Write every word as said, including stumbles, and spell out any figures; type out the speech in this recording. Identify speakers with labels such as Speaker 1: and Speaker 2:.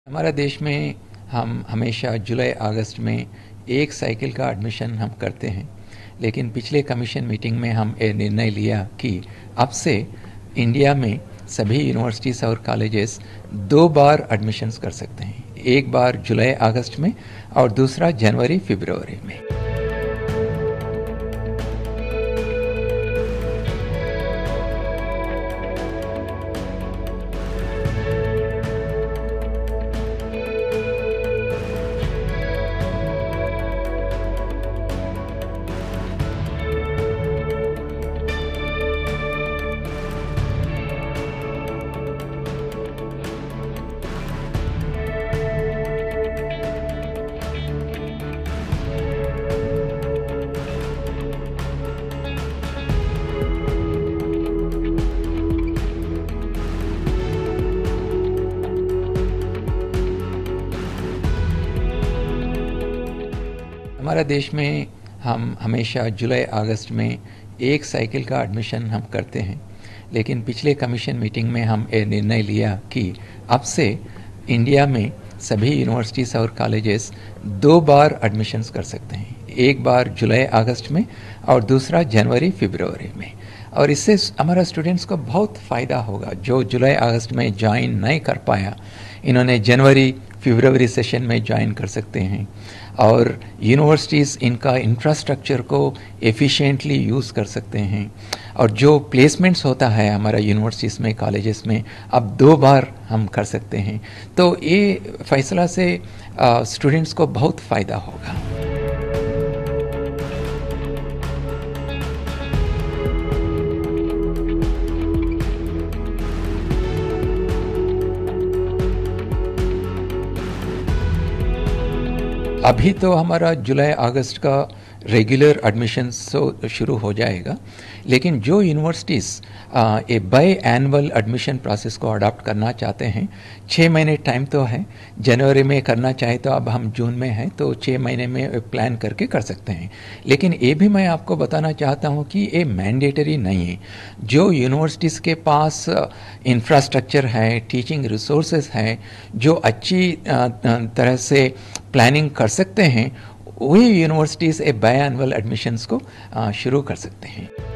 Speaker 1: हमारा देश में हम हमेशा जुलाई अगस्त में एक साइकिल का एडमिशन हम करते हैं, लेकिन पिछले कमीशन मीटिंग में हम ये निर्णय लिया कि अब से इंडिया में सभी यूनिवर्सिटीज़ और कॉलेजेस दो बार एडमिशन्स कर सकते हैं, एक बार जुलाई अगस्त में और दूसरा जनवरी फरवरी में। हमारा देश में हम हमेशा जुलाई अगस्त में एक साइकिल का एडमिशन हम करते हैं, लेकिन पिछले कमीशन मीटिंग में हम ये निर्णय लिया कि अब से इंडिया में सभी यूनिवर्सिटीज़ और कॉलेजेस दो बार एडमिशन्स कर सकते हैं, एक बार जुलाई अगस्त में और दूसरा जनवरी फरवरी में। और इससे हमारा स्टूडेंट्स को बहुत फ़ायदा होगा। जो जुलाई अगस्त में ज्वाइन नहीं कर पाया, इन्होंने जनवरी फरवरी सेशन में ज्वाइन कर सकते हैं और यूनिवर्सिटीज़ इनका इंफ्रास्ट्रक्चर को एफिशिएंटली यूज़ कर सकते हैं। और जो प्लेसमेंट्स होता है हमारा यूनिवर्सिटीज़ में, कॉलेजेस में, अब दो बार हम कर सकते हैं। तो ये फैसला से स्टूडेंट्स को बहुत फ़ायदा होगा। अभी तो हमारा जुलाई अगस्त का रेगुलर एडमिशन शुरू हो जाएगा, लेकिन जो universities a biannual admission process को अडॉप्ट करना चाहते हैं, छः महीने टाइम तो है। जनवरी में करना चाहे तो अब हम जून में हैं, तो छः महीने में प्लान करके कर सकते हैं। लेकिन ये भी मैं आपको बताना चाहता हूँ कि ये मैंडेटरी नहीं है। जो यूनिवर्सिटीज़ के पास इंफ्रास्ट्रक्चर है, टीचिंग रिसोर्सेज हैं, जो अच्छी तरह से प्लानिंग कर सकते हैं, वही universities a biannual admissions को शुरू कर सकते हैं।